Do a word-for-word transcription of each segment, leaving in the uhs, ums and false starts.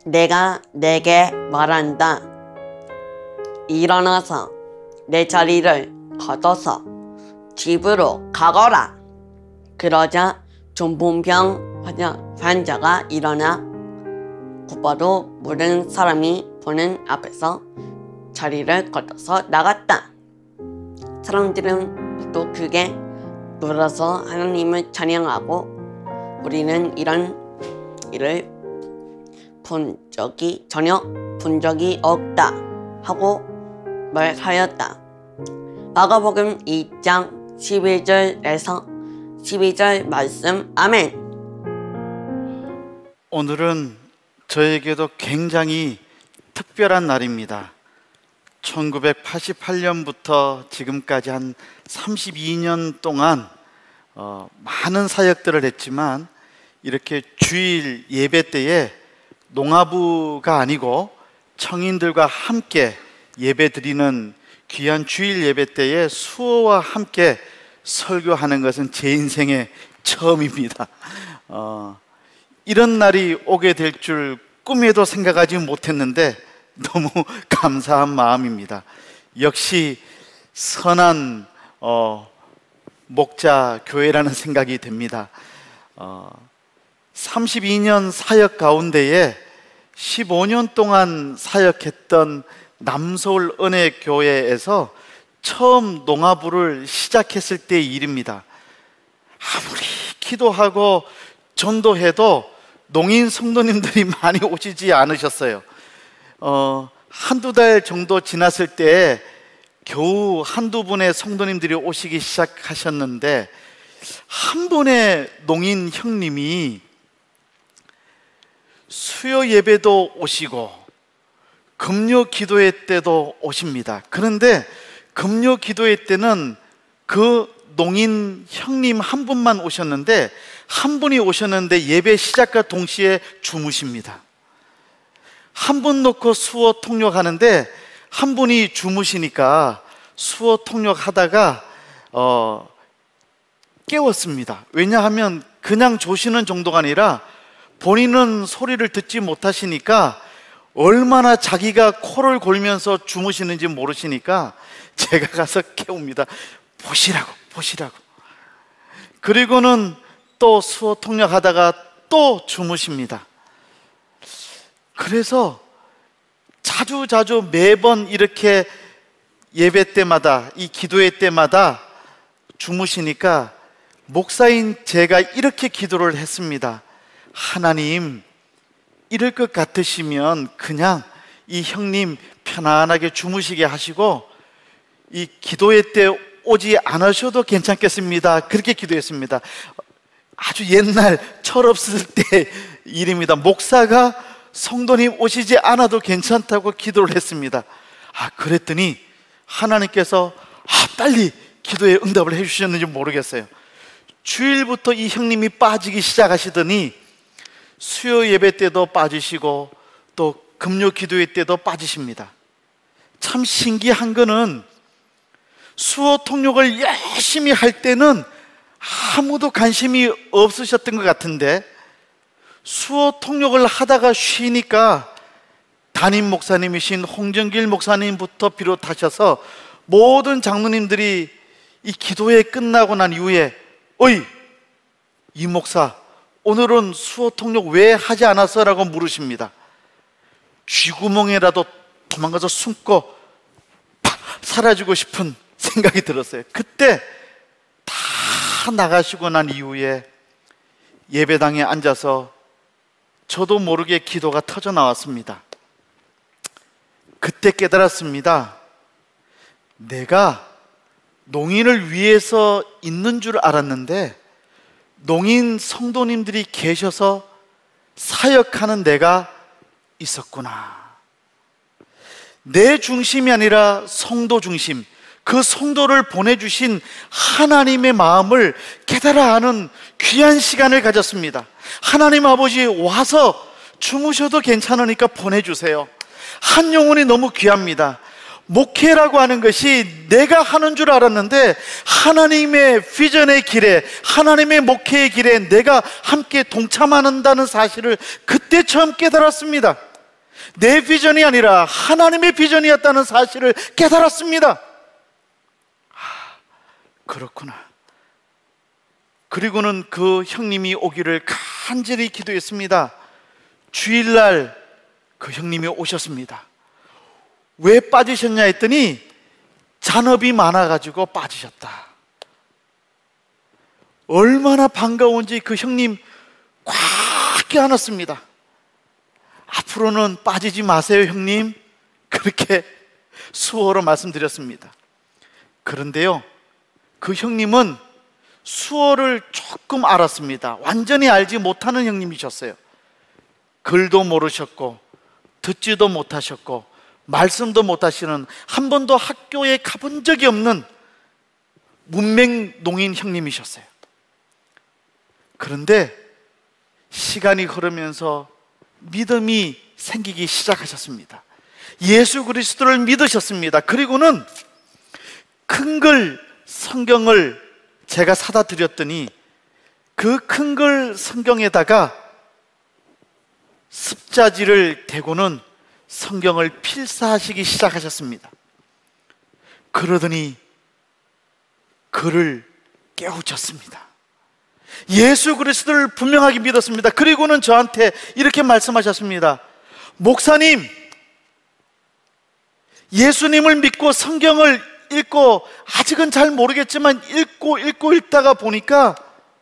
내가 내게 말한다. 일어나서 내 자리를 걷어서 집으로 가거라. 그러자 중풍병 환자가 일어나 곧바로 모든 사람이 보는 앞에서 자리를 걷어서 나갔다. 사람들은 또 크게 놀라서 하나님을 찬양하고 우리는 이런 일을 본 적이 전혀 본 적이 없다 하고 말하였다. 마가복음 이 장 십일 절에서 십이 절 말씀. 아멘. 오늘은 저에게도 굉장히 특별한 날입니다. 천구백팔십팔 년부터 지금까지 한 삼십이 년 동안 어, 많은 사역들을 했지만 이렇게 주일 예배 때에 농아부가 아니고 청인들과 함께 예배 드리는 귀한 주일 예배 때에 수호와 함께 설교하는 것은 제 인생의 처음입니다. 어, 이런 날이 오게 될 줄 꿈에도 생각하지 못했는데 너무 감사한 마음입니다. 역시 선한 어, 목자 교회라는 생각이 듭니다. 어, 삼십이 년 사역 가운데에 십오 년 동안 사역했던 남서울 은혜교회에서 처음 농아부를 시작했을 때의 일입니다. 아무리 기도하고 전도해도 농인 성도님들이 많이 오시지 않으셨어요. 어, 한두 달 정도 지났을 때 겨우 한두 분의 성도님들이 오시기 시작하셨는데 한 분의 농인 형님이 수요 예배도 오시고 금요 기도회 때도 오십니다. 그런데 금요 기도회 때는 그 농인 형님 한 분만 오셨는데 한 분이 오셨는데 예배 시작과 동시에 주무십니다. 한 분 놓고 수어 통역하는데 한 분이 주무시니까 수어 통역하다가 어, 깨웠습니다. 왜냐하면 그냥 조시는 정도가 아니라 본인은 소리를 듣지 못하시니까 얼마나 자기가 코를 골면서 주무시는지 모르시니까 제가 가서 깨웁니다. 보시라고 보시라고. 그리고는 또 수어 통역하다가 또 주무십니다. 그래서 자주 자주 매번 이렇게 예배 때마다 이 기도회 때마다 주무시니까 목사인 제가 이렇게 기도를 했습니다. 하나님, 이럴 것 같으시면 그냥 이 형님 편안하게 주무시게 하시고 이 기도회 때 오지 않으셔도 괜찮겠습니다. 그렇게 기도했습니다. 아주 옛날 철없을 때 일입니다. 목사가 성도님 오시지 않아도 괜찮다고 기도를 했습니다. 아, 그랬더니 하나님께서 아, 빨리 기도에 응답을 해주셨는지 모르겠어요. 주일부터 이 형님이 빠지기 시작하시더니 수요 예배 때도 빠지시고 또 금요 기도회 때도 빠지십니다. 참 신기한 거는 수어 통역을 열심히 할 때는 아무도 관심이 없으셨던 것 같은데 수어 통역을 하다가 쉬니까 담임 목사님이신 홍정길 목사님부터 비롯하셔서 모든 장로님들이 이 기도회 끝나고 난 이후에 어이, 이 목사 오늘은 수어 통역 왜 하지 않았어? 라고 물으십니다. 쥐구멍에라도 도망가서 숨고 팍 사라지고 싶은 생각이 들었어요. 그때 다 나가시고 난 이후에 예배당에 앉아서 저도 모르게 기도가 터져 나왔습니다. 그때 깨달았습니다. 내가 농인을 위해서 있는 줄 알았는데 농인 성도님들이 계셔서 사역하는 내가 있었구나. 내 중심이 아니라 성도 중심, 그 성도를 보내주신 하나님의 마음을 깨달아 하는 귀한 시간을 가졌습니다. 하나님 아버지 와서 주무셔도 괜찮으니까 보내주세요. 한 영혼이 너무 귀합니다. 목회라고 하는 것이 내가 하는 줄 알았는데 하나님의 비전의 길에, 하나님의 목회의 길에 내가 함께 동참한다는 사실을 그때 처음 깨달았습니다. 내 비전이 아니라 하나님의 비전이었다는 사실을 깨달았습니다. 아, 그렇구나. 그리고는 그 형님이 오기를 간절히 기도했습니다. 주일날 그 형님이 오셨습니다. 왜 빠지셨냐 했더니 잔업이 많아가지고 빠지셨다. 얼마나 반가운지 그 형님 꽉 껴안았습니다. 앞으로는 빠지지 마세요, 형님. 그렇게 수어로 말씀드렸습니다. 그런데요, 그 형님은 수어를 조금 알았습니다. 완전히 알지 못하는 형님이셨어요. 글도 모르셨고 듣지도 못하셨고 말씀도 못하시는, 한 번도 학교에 가본 적이 없는 문맹농인 형님이셨어요. 그런데 시간이 흐르면서 믿음이 생기기 시작하셨습니다. 예수 그리스도를 믿으셨습니다. 그리고는 큰 글 성경을 제가 사다 드렸더니 그 큰 글 성경에다가 습자지를 대고는 성경을 필사하시기 시작하셨습니다. 그러더니 그를 깨우쳤습니다. 예수 그리스도를 분명하게 믿었습니다. 그리고는 저한테 이렇게 말씀하셨습니다. 목사님, 예수님을 믿고 성경을 읽고, 아직은 잘 모르겠지만 읽고 읽고 읽다가 보니까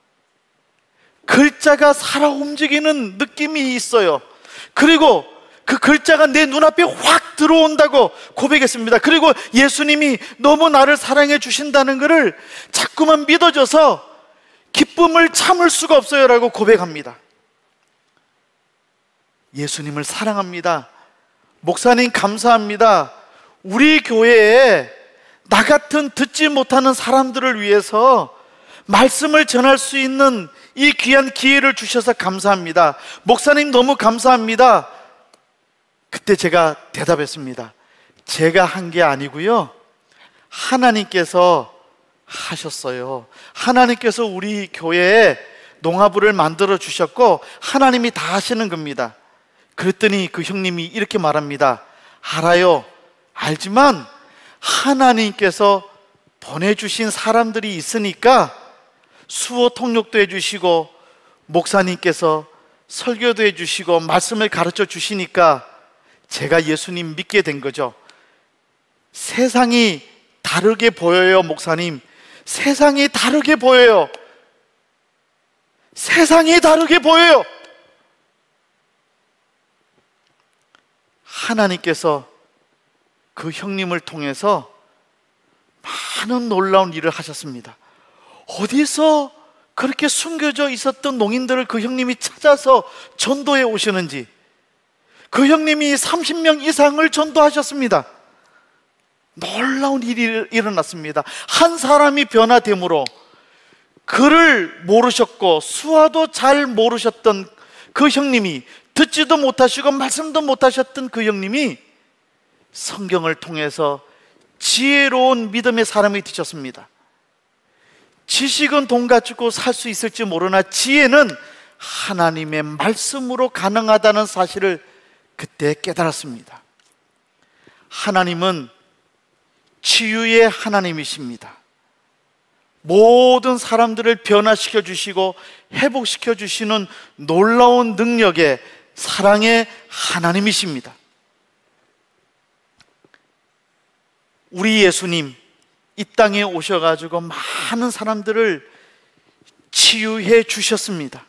글자가 살아 움직이는 느낌이 있어요. 그리고 그 글자가 내 눈앞에 확 들어온다고 고백했습니다. 그리고 예수님이 너무 나를 사랑해 주신다는 것을 자꾸만 믿어져서 기쁨을 참을 수가 없어요 라고 고백합니다. 예수님을 사랑합니다. 목사님 감사합니다. 우리 교회에 나 같은 듣지 못하는 사람들을 위해서 말씀을 전할 수 있는 이 귀한 기회를 주셔서 감사합니다. 목사님 너무 감사합니다. 그때 제가 대답했습니다. 제가 한 게 아니고요, 하나님께서 하셨어요. 하나님께서 우리 교회에 농화부를 만들어 주셨고 하나님이 다 하시는 겁니다. 그랬더니 그 형님이 이렇게 말합니다. 알아요. 알지만 하나님께서 보내주신 사람들이 있으니까 수어 통역도 해주시고 목사님께서 설교도 해주시고 말씀을 가르쳐 주시니까 제가 예수님 믿게 된 거죠. 세상이 다르게 보여요, 목사님. 세상이 다르게 보여요. 세상이 다르게 보여요. 하나님께서 그 형님을 통해서 많은 놀라운 일을 하셨습니다. 어디서 그렇게 숨겨져 있었던 농인들을 그 형님이 찾아서 전도해 오시는지, 그 형님이 삼십 명 이상을 전도하셨습니다. 놀라운 일이 일어났습니다. 한 사람이 변화됨으로 글을 모르셨고 수화도 잘 모르셨던 그 형님이, 듣지도 못하시고 말씀도 못하셨던 그 형님이 성경을 통해서 지혜로운 믿음의 사람이 되셨습니다. 지식은 돈 가지고 살 수 있을지 모르나 지혜는 하나님의 말씀으로 가능하다는 사실을 그때 깨달았습니다. 하나님은 치유의 하나님이십니다. 모든 사람들을 변화시켜 주시고 회복시켜 주시는 놀라운 능력의 사랑의 하나님이십니다. 우리 예수님 이 땅에 오셔가지고 많은 사람들을 치유해 주셨습니다.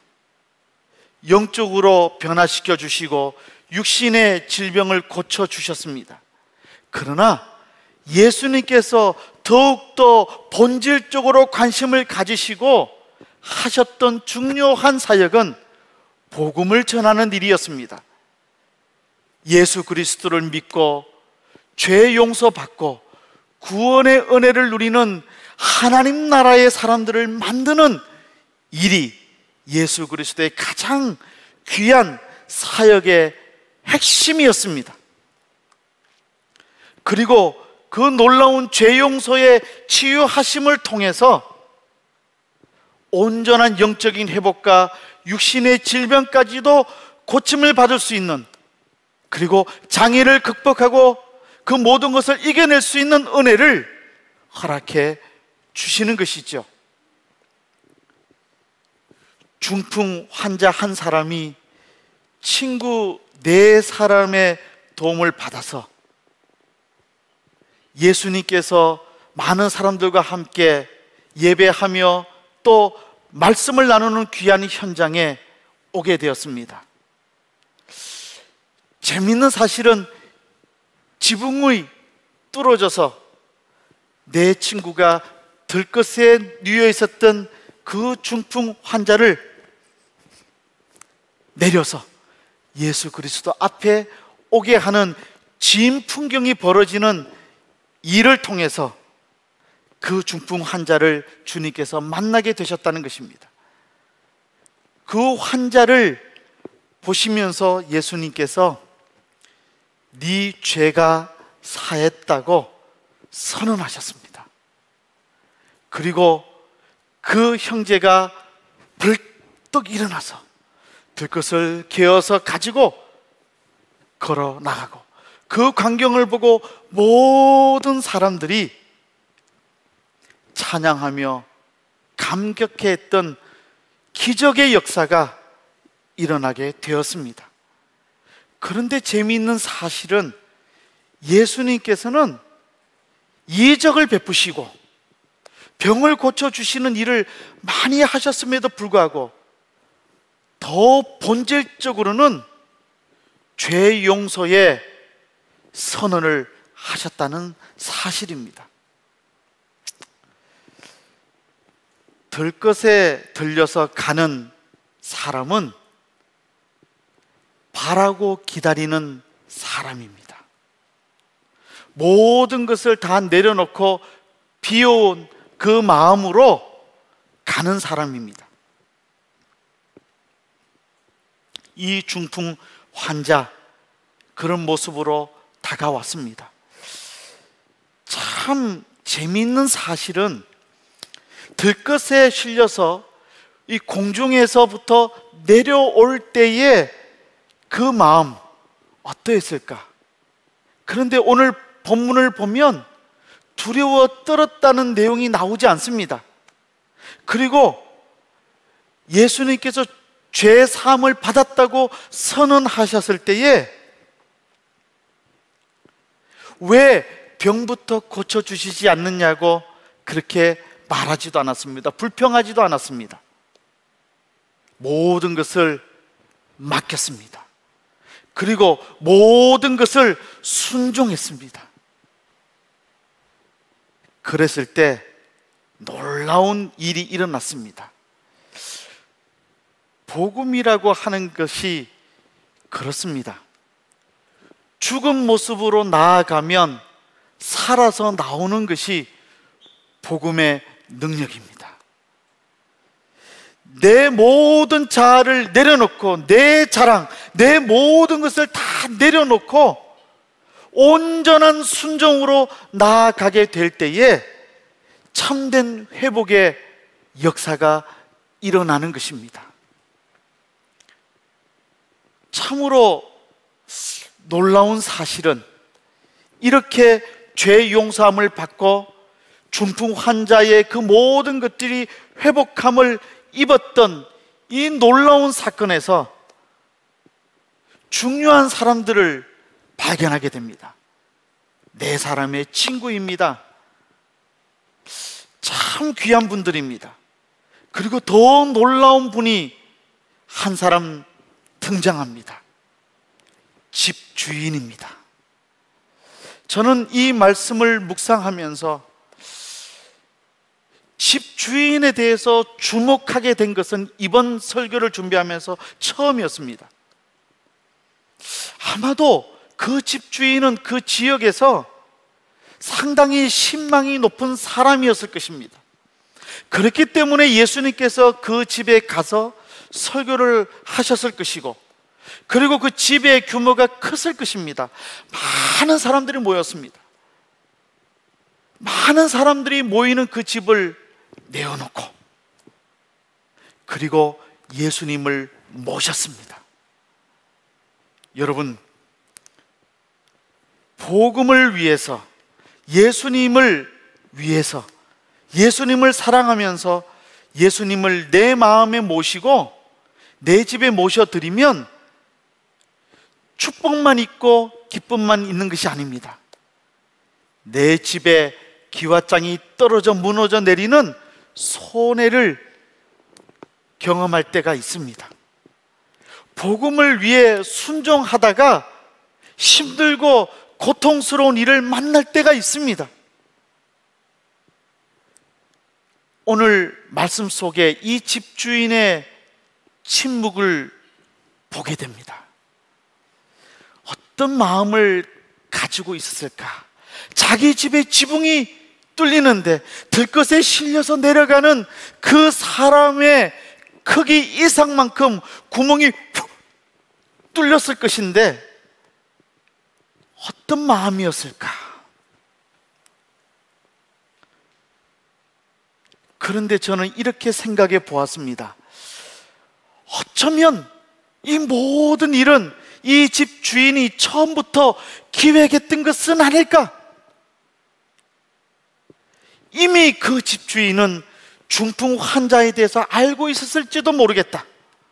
영적으로 변화시켜 주시고 육신의 질병을 고쳐 주셨습니다. 그러나 예수님께서 더욱더 본질적으로 관심을 가지시고 하셨던 중요한 사역은 복음을 전하는 일이었습니다. 예수 그리스도를 믿고 죄 용서받고 구원의 은혜를 누리는 하나님 나라의 사람들을 만드는 일이 예수 그리스도의 가장 귀한 사역의 핵심이었습니다. 그리고 그 놀라운 죄 용서의 치유하심을 통해서 온전한 영적인 회복과 육신의 질병까지도 고침을 받을 수 있는 그리고 장애를 극복하고 그 모든 것을 이겨낼 수 있는 은혜를 허락해 주시는 것이죠. 중풍 환자 한 사람이 친구 네 사람의 도움을 받아서 예수님께서 많은 사람들과 함께 예배하며 또 말씀을 나누는 귀한 현장에 오게 되었습니다. 재미있는 사실은 지붕이 뚫어져서 내 친구가 들것에 누워 있었던 그 중풍 환자를 내려서 예수 그리스도 앞에 오게 하는 진 풍경이 벌어지는 일을 통해서 그 중풍 환자를 주님께서 만나게 되셨다는 것입니다. 그 환자를 보시면서 예수님께서 네 죄가 사했다고 선언하셨습니다. 그리고 그 형제가 벌떡 일어나서 들것을 개어서 가지고 걸어 나가고, 그 광경을 보고 모든 사람들이 찬양하며 감격해했던 기적의 역사가 일어나게 되었습니다. 그런데 재미있는 사실은 예수님께서는 이적을 베푸시고 병을 고쳐주시는 일을 많이 하셨음에도 불구하고 더 본질적으로는 죄 용서의 선언을 하셨다는 사실입니다. 들것에 들려서 가는 사람은 바라고 기다리는 사람입니다. 모든 것을 다 내려놓고 비워온 그 마음으로 가는 사람입니다. 이 중풍 환자, 그런 모습으로 다가왔습니다. 참 재미있는 사실은 들것에 실려서 이 공중에서부터 내려올 때의 그 마음 어떠했을까? 그런데 오늘 본문을 보면 두려워 떨었다는 내용이 나오지 않습니다. 그리고 예수님께서 죄 사함을 받았다고 선언하셨을 때에 왜 병부터 고쳐주시지 않느냐고 그렇게 말하지도 않았습니다. 불평하지도 않았습니다. 모든 것을 맡겼습니다. 그리고 모든 것을 순종했습니다. 그랬을 때 놀라운 일이 일어났습니다. 복음이라고 하는 것이 그렇습니다. 죽은 모습으로 나아가면 살아서 나오는 것이 복음의 능력입니다. 내 모든 자아를 내려놓고, 내 자랑, 내 모든 것을 다 내려놓고 온전한 순종으로 나아가게 될 때에 참된 회복의 역사가 일어나는 것입니다. 참으로 놀라운 사실은 이렇게 죄 용서함을 받고 중풍 환자의 그 모든 것들이 회복함을 입었던 이 놀라운 사건에서 중요한 사람들을 발견하게 됩니다. 네 사람의 친구입니다. 참 귀한 분들입니다. 그리고 더 놀라운 분이 한 사람 등장합니다. 집주인입니다. 저는 이 말씀을 묵상하면서 집주인에 대해서 주목하게 된 것은 이번 설교를 준비하면서 처음이었습니다. 아마도 그 집주인은 그 지역에서 상당히 신망이 높은 사람이었을 것입니다. 그렇기 때문에 예수님께서 그 집에 가서 설교를 하셨을 것이고, 그리고 그 집의 규모가 컸을 것입니다. 많은 사람들이 모였습니다. 많은 사람들이 모이는 그 집을 내어놓고 그리고 예수님을 모셨습니다. 여러분, 복음을 위해서, 예수님을 위해서, 예수님을 사랑하면서 예수님을 내 마음에 모시고 내 집에 모셔드리면 축복만 있고 기쁨만 있는 것이 아닙니다. 내 집에 기와장이 떨어져 무너져 내리는 손해를 경험할 때가 있습니다. 복음을 위해 순종하다가 힘들고 고통스러운 일을 만날 때가 있습니다. 오늘 말씀 속에 이 집주인의 침묵을 보게 됩니다. 어떤 마음을 가지고 있었을까? 자기 집의 지붕이 뚫리는데 들것에 실려서 내려가는 그 사람의 크기 이상만큼 구멍이 훅 뚫렸을 것인데 어떤 마음이었을까? 그런데 저는 이렇게 생각해 보았습니다. 어쩌면 이 모든 일은 이 집 주인이 처음부터 기획했던 것은 아닐까? 이미 그 집 주인은 중풍 환자에 대해서 알고 있었을지도 모르겠다.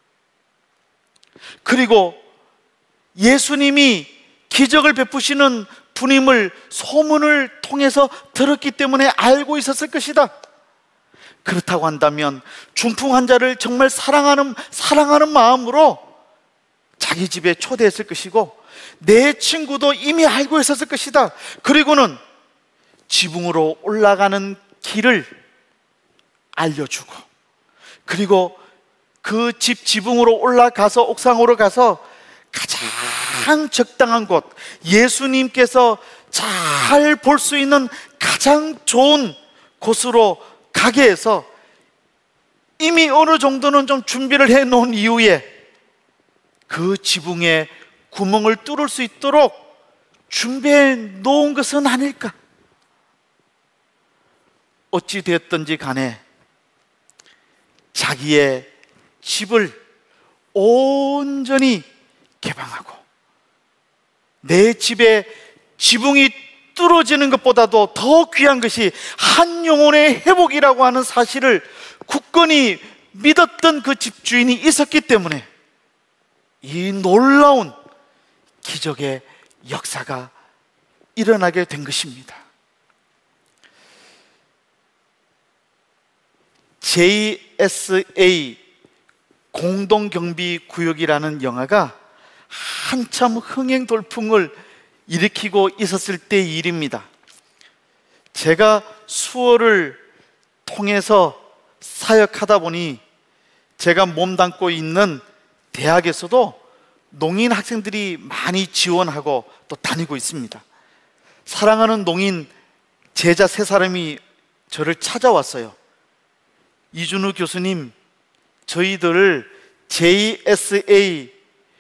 그리고 예수님이 기적을 베푸시는 분임을 소문을 통해서 들었기 때문에 알고 있었을 것이다. 그렇다고 한다면 중풍 환자를 정말 사랑하는, 사랑하는 마음으로 자기 집에 초대했을 것이고 내 친구도 이미 알고 있었을 것이다. 그리고는 지붕으로 올라가는 길을 알려주고, 그리고 그 집 지붕으로 올라가서 옥상으로 가서 가장 적당한 곳, 예수님께서 잘 볼 수 있는 가장 좋은 곳으로 가게 해서 이미 어느 정도는 좀 준비를 해 놓은 이후에 그 지붕에 구멍을 뚫을 수 있도록 준비해 놓은 것은 아닐까? 어찌 되었든지 간에 자기의 집을 온전히 개방하고 내 집에 지붕이 뚫어지는 것보다도 더 귀한 것이 한 영혼의 회복이라고 하는 사실을 굳건히 믿었던 그 집주인이 있었기 때문에 이 놀라운 기적의 역사가 일어나게 된 것입니다. 제이에스에이 공동경비구역이라는 영화가 한참 흥행 돌풍을 일으키고 있었을 때의 일입니다. 제가 수어를 통해서 사역하다 보니 제가 몸담고 있는 대학에서도 농인 학생들이 많이 지원하고 또 다니고 있습니다. 사랑하는 농인 제자 세 사람이 저를 찾아왔어요. 이준우 교수님, 저희들을 제이에스에이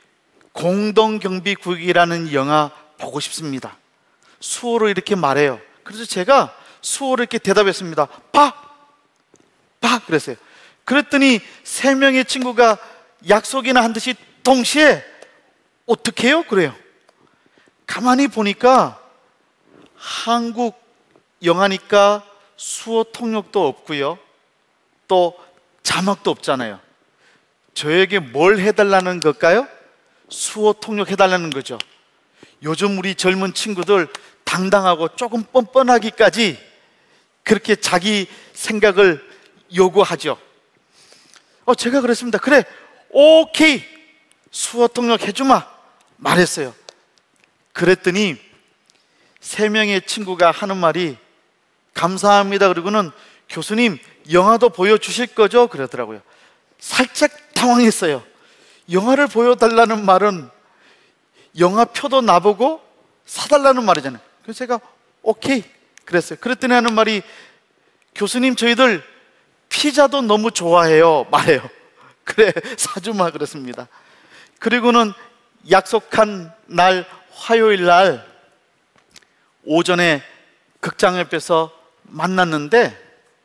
공동경비구역이라는 영화 보고 싶습니다. 수어로 이렇게 말해요. 그래서 제가 수어로 이렇게 대답했습니다. 봐! 봐! 그랬어요. 그랬더니 세 명의 친구가 약속이나 한 듯이 동시에 어떻게 해요? 그래요. 가만히 보니까 한국 영화니까 수어 통역도 없고요, 또 자막도 없잖아요. 저에게 뭘 해달라는 걸까요? 수어 통역해달라는 거죠. 요즘 우리 젊은 친구들 당당하고 조금 뻔뻔하기까지 그렇게 자기 생각을 요구하죠. 어, 제가 그랬습니다. 그래, 오케이, 수어 통역 해주마 말했어요. 그랬더니 세 명의 친구가 하는 말이 감사합니다, 그리고는 교수님 영화도 보여주실 거죠? 그러더라고요. 살짝 당황했어요. 영화를 보여달라는 말은 영화표도 나보고 사달라는 말이잖아요. 그래서 제가 오케이 그랬어요. 그랬더니 하는 말이 교수님 저희들 피자도 너무 좋아해요 말해요. 그래 사주마 그랬습니다. 그리고는 약속한 날 화요일 날 오전에 극장 옆에서 만났는데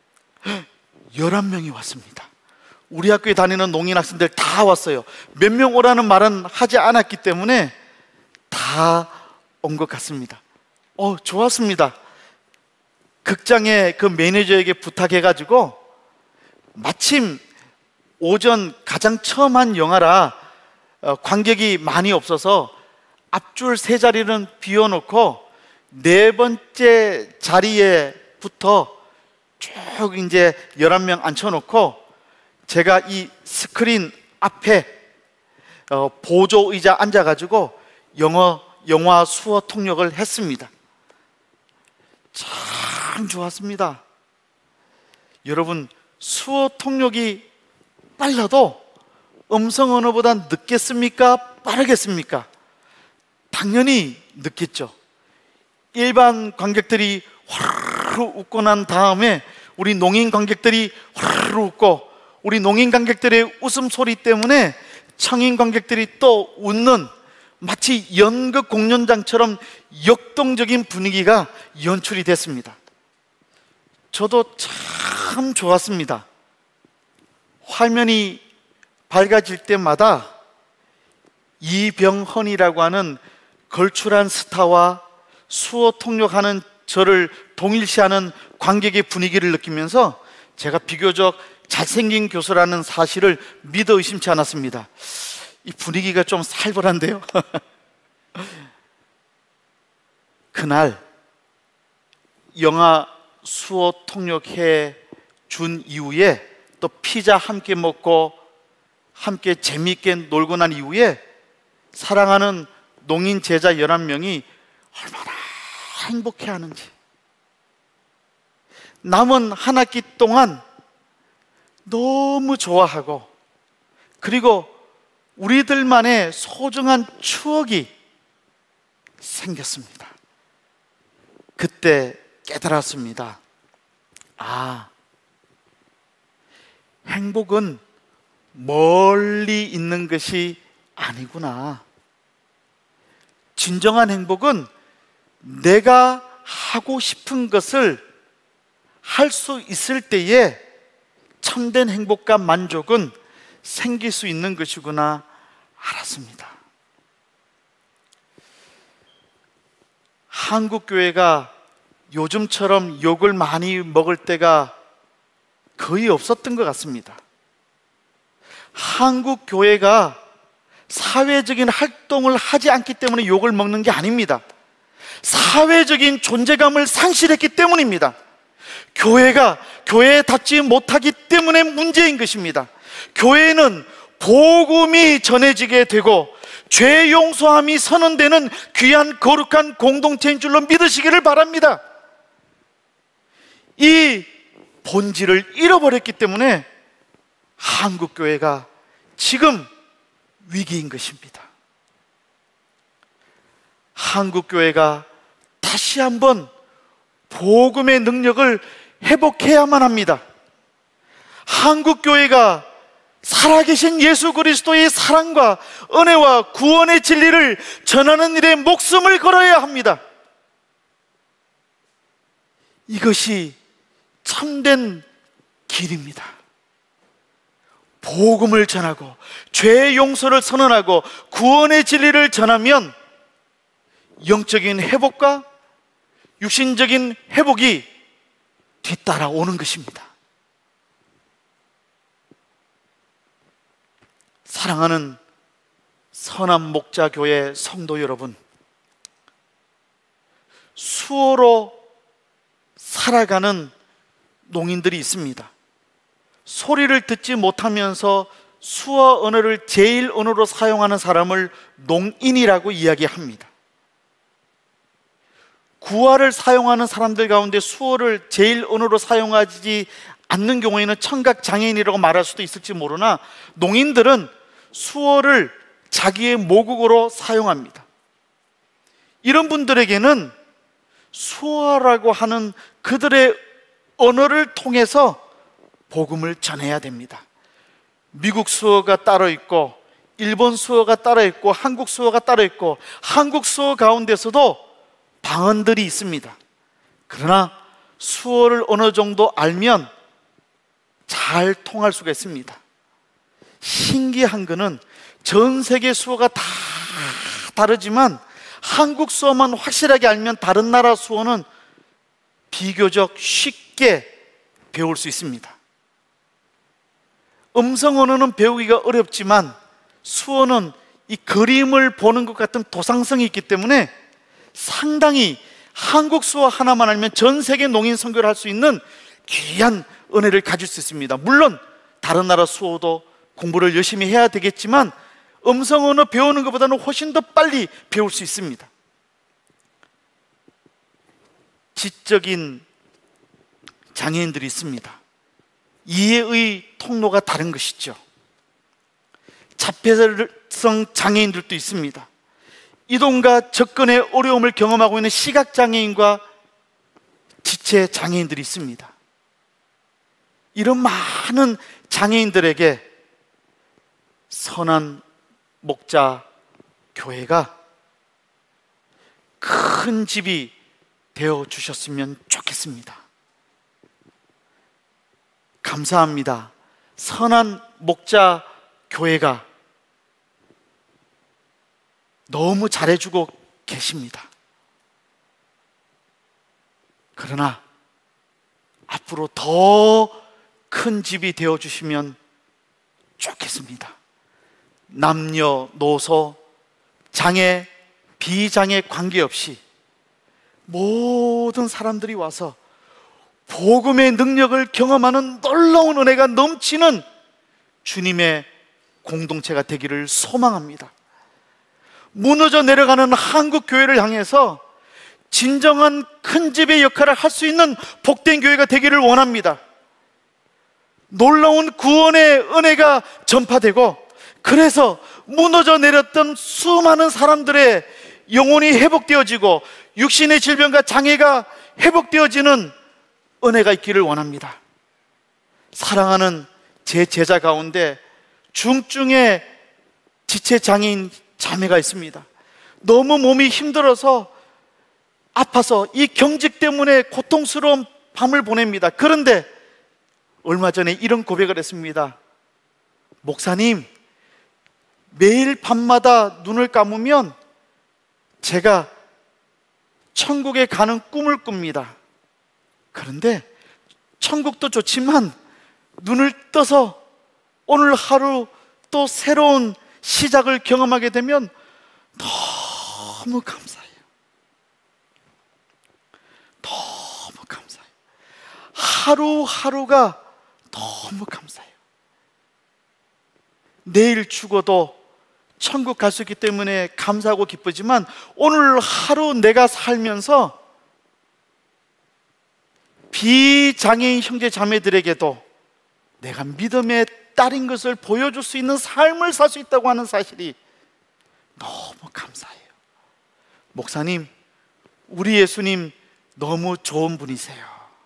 열한 명이 왔습니다. 우리 학교에 다니는 농인 학생들 다 왔어요. 몇 명 오라는 말은 하지 않았기 때문에 다 온 것 같습니다. 어, 좋았습니다. 극장의 그 매니저에게 부탁해가지고 마침 오전 가장 처음 한 영화라 어, 관객이 많이 없어서 앞줄 세 자리는 비워놓고 네 번째 자리에부터 쭉 이제 열한 명 앉혀놓고 제가 이 스크린 앞에 어, 보조 의자 앉아가지고 영어, 영화 수어 통역을 했습니다. 참 좋았습니다. 여러분, 수어 통역이 빨라도 음성 언어보다 늦겠습니까? 빠르겠습니까? 당연히 늦겠죠. 일반 관객들이 화르르 웃고 난 다음에 우리 농인 관객들이 화르르 웃고, 우리 농인 관객들의 웃음소리 때문에 청인 관객들이 또 웃는, 마치 연극 공연장처럼 역동적인 분위기가 연출이 됐습니다. 저도 참 좋았습니다. 화면이 밝아질 때마다 이병헌이라고 하는 걸출한 스타와 수어 통역하는 저를 동일시하는 관객의 분위기를 느끼면서 제가 비교적 잘생긴 교수라는 사실을 믿어 의심치 않았습니다. 이 분위기가 좀 살벌한데요. 그날 영화 수어 통역해 준 이후에 또 피자 함께 먹고 함께 재미있게 놀고 난 이후에 사랑하는 농인 제자 열한 명이 얼마나 행복해하는지, 남은 한 학기 동안 너무 좋아하고, 그리고 우리들만의 소중한 추억이 생겼습니다. 그때 깨달았습니다. 아, 행복은 멀리 있는 것이 아니구나. 진정한 행복은 내가 하고 싶은 것을 할 수 있을 때에 참된 행복과 만족은 생길 수 있는 것이구나 알았습니다. 한국 교회가 요즘처럼 욕을 많이 먹을 때가 거의 없었던 것 같습니다. 한국 교회가 사회적인 활동을 하지 않기 때문에 욕을 먹는 게 아닙니다. 사회적인 존재감을 상실했기 때문입니다. 교회가 교회답지 못하기 때문에 문제인 것입니다. 교회는 복음이 전해지게 되고 죄 용서함이 선언되는 귀한 거룩한 공동체인 줄로 믿으시기를 바랍니다. 이 본질을 잃어버렸기 때문에 한국 교회가 지금 위기인 것입니다. 한국 교회가 다시 한번 복음의 능력을 회복해야만 합니다. 한국 교회가 살아계신 예수 그리스도의 사랑과 은혜와 구원의 진리를 전하는 일에 목숨을 걸어야 합니다. 이것이 참된 길입니다. 복음을 전하고 죄 용서를 선언하고 구원의 진리를 전하면 영적인 회복과 육신적인 회복이 뒤따라오는 것입니다. 사랑하는 선한 목자교회 성도 여러분, 수어로 살아가는 농인들이 있습니다. 소리를 듣지 못하면서 수어 언어를 제일 언어로 사용하는 사람을 농인이라고 이야기합니다. 구화를 사용하는 사람들 가운데 수어를 제일 언어로 사용하지 않는 경우에는 청각장애인이라고 말할 수도 있을지 모르나, 농인들은 수어를 자기의 모국어로 사용합니다. 이런 분들에게는 수어라고 하는 그들의 언어를 통해서 복음을 전해야 됩니다. 미국 수어가 따로 있고 일본 수어가 따로 있고 한국 수어가 따로 있고, 한국 수어 가운데서도 방언들이 있습니다. 그러나 수어를 어느 정도 알면 잘 통할 수가 있습니다. 신기한 것은 전 세계 수어가 다 다르지만 한국 수어만 확실하게 알면 다른 나라 수어는 비교적 쉽게 배울 수 있습니다. 음성 언어는 배우기가 어렵지만 수어는 이 그림을 보는 것 같은 도상성이 있기 때문에 상당히 한국 수어 하나만 알면 전 세계 농인 선교를 할 수 있는 귀한 은혜를 가질 수 있습니다. 물론 다른 나라 수어도 공부를 열심히 해야 되겠지만 음성 언어 배우는 것보다는 훨씬 더 빨리 배울 수 있습니다. 지적인 장애인들이 있습니다. 이해의 통로가 다른 것이죠. 자폐성 장애인들도 있습니다. 이동과 접근의 어려움을 경험하고 있는 시각장애인과 지체장애인들이 있습니다. 이런 많은 장애인들에게 선한 목자 교회가 큰 집이 되어 주셨으면 좋겠습니다. 감사합니다. 선한 목자 교회가 너무 잘해주고 계십니다. 그러나 앞으로 더 큰 집이 되어주시면 좋겠습니다. 남녀노소, 장애, 비장애 관계없이 모든 사람들이 와서 복음의 능력을 경험하는 놀라운 은혜가 넘치는 주님의 공동체가 되기를 소망합니다. 무너져 내려가는 한국 교회를 향해서 진정한 큰 집의 역할을 할 수 있는 복된 교회가 되기를 원합니다. 놀라운 구원의 은혜가 전파되고, 그래서 무너져 내렸던 수많은 사람들의 영혼이 회복되어지고 육신의 질병과 장애가 회복되어지는 은혜가 있기를 원합니다. 사랑하는 제 제자 가운데 중증의 지체장애인 자매가 있습니다. 너무 몸이 힘들어서 아파서 이 경직 때문에 고통스러운 밤을 보냅니다. 그런데 얼마 전에 이런 고백을 했습니다. 목사님, 매일 밤마다 눈을 감으면 제가 천국에 가는 꿈을 꿉니다. 그런데 천국도 좋지만 눈을 떠서 오늘 하루 또 새로운 시작을 경험하게 되면 너무 감사해요. 너무 감사해요. 하루하루가 너무 감사해요. 내일 죽어도 천국 갈 수 있기 때문에 감사하고 기쁘지만 오늘 하루 내가 살면서 비장애인 형제 자매들에게도 내가 믿음의 딸인 것을 보여줄 수 있는 삶을 살 수 있다고 하는 사실이 너무 감사해요. 목사님, 우리 예수님 너무 좋은 분이세요.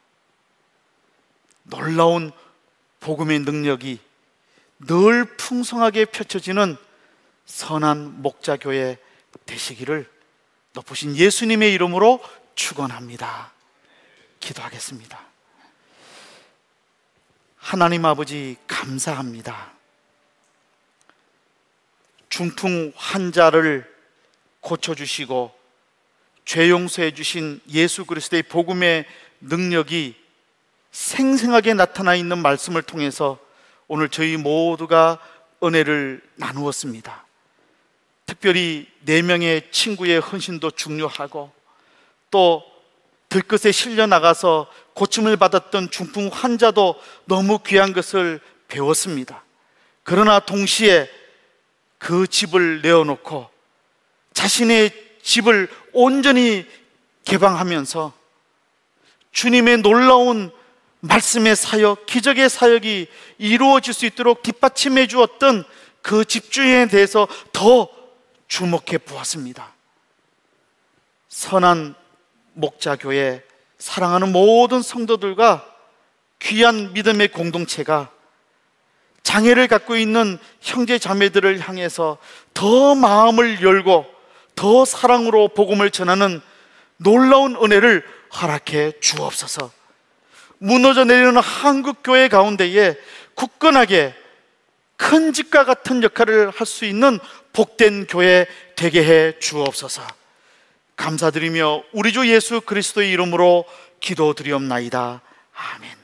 놀라운 복음의 능력이 늘 풍성하게 펼쳐지는 선한 목자교회 되시기를 높으신 예수님의 이름으로 축원합니다. 기도하겠습니다. 하나님 아버지, 감사합니다. 중풍 환자를 고쳐주시고 죄 용서해 주신 예수 그리스도의 복음의 능력이 생생하게 나타나 있는 말씀을 통해서 오늘 저희 모두가 은혜를 나누었습니다. 특별히 네 명의 친구의 헌신도 중요하고, 또 들것에 실려 나가서 고침을 받았던 중풍 환자도 너무 귀한 것을 배웠습니다. 그러나 동시에 그 집을 내어놓고 자신의 집을 온전히 개방하면서 주님의 놀라운 말씀의 사역, 기적의 사역이 이루어질 수 있도록 뒷받침해 주었던 그 집주인에 대해서 더 주목해 보았습니다. 선한 목자교회, 사랑하는 모든 성도들과 귀한 믿음의 공동체가 장애를 갖고 있는 형제 자매들을 향해서 더 마음을 열고 더 사랑으로 복음을 전하는 놀라운 은혜를 허락해 주옵소서. 무너져 내리는 한국교회 가운데에 굳건하게 큰 집과 같은 역할을 할 수 있는 복된 교회 되게 해 주옵소서. 감사드리며 우리 주 예수 그리스도의 이름으로 기도드리옵나이다. 아멘.